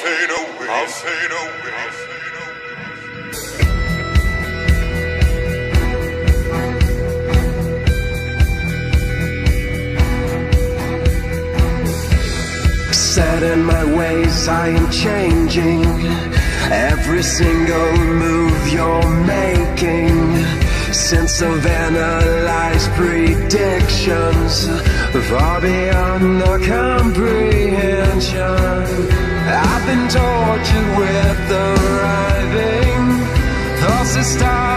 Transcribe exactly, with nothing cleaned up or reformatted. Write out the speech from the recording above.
fade away, I'll fade away, I'll fade Set in my ways, I am changing every single move you're making. Since I've analyzed predictions far beyond the comprehension, I've been tortured with arriving thoughts that start